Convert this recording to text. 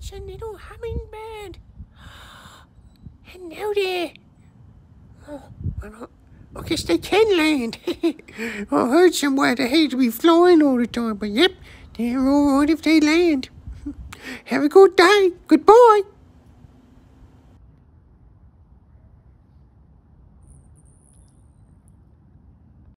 it's a little hummingbird. Hello there. Oh, well, I guess they can land. I heard somewhere they hate to be flying all the time, but yep, they're all right if they land. Have a good day. Goodbye.